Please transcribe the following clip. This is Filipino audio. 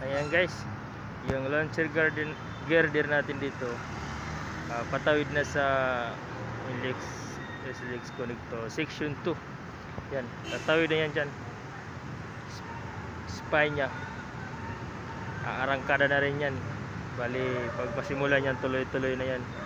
Ayan guys, yung launcher girder natin dito, patawid na sa SLX connector section 2. Yan, tatawid na yan dyan. Spine nya, arangkada na rin yan. Bali, pag pasimulan yan, tuloy-tuloy na yan.